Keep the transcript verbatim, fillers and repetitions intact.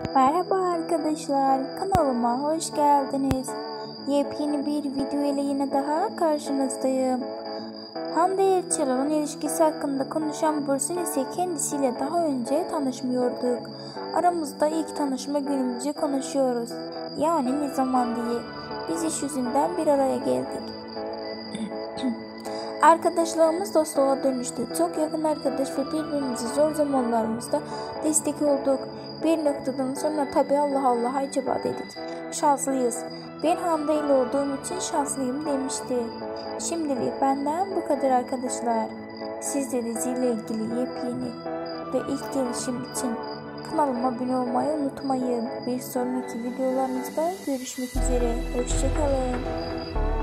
Merhaba arkadaşlar, kanalıma hoş geldiniz. Yepyeni bir video ile yine daha karşınızdayım. Hande Erçel'in ilişkisi hakkında konuşan Bursun ise kendisiyle daha önce tanışmıyorduk. Aramızda ilk tanışma günümüzü konuşuyoruz. Yani ne zaman diye. Biz iş yüzünden bir araya geldik. Arkadaşlığımız dostluğa dönüştü. Çok yakın arkadaş ve birbirimize zor zamanlarımızda destek olduk. Bir noktadan sonra tabi Allah Allah acaba dedik. Şanslıyız. Ben Hande ile olduğum için şanslıyım demişti. Şimdilik benden bu kadar arkadaşlar. Siz de diziyle ilgili yepyeni ve ilk gelişim için kanalıma abone olmayı unutmayın. Bir sonraki videolarımızda görüşmek üzere. Hoşçakalın.